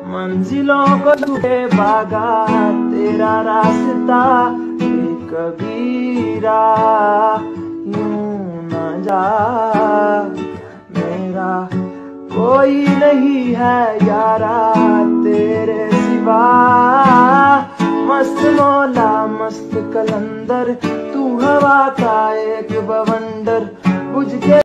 मंजिलों को छूटे भागा तेरा रास्ता कबीरा, यूं न जा मेरा कोई नहीं है यारा तेरे सिवा। मस्त मौला मस्त कलंदर तू हवा का एक बवंडर, बुझ के